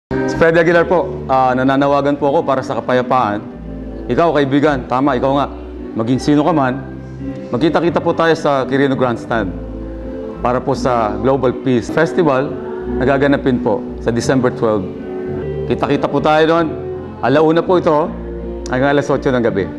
Fred Aguilar po, nananawagan po ako para sa kapayapaan. Ikaw, kaibigan, tama, ikaw nga. Maging sino ka man, magkita-kita po tayo sa Quirino Grandstand para po sa Global Peace Festival na gaganapin po sa December 12. Kita-kita po tayo doon. Alauna po ito hanggang alas 8 ng gabi.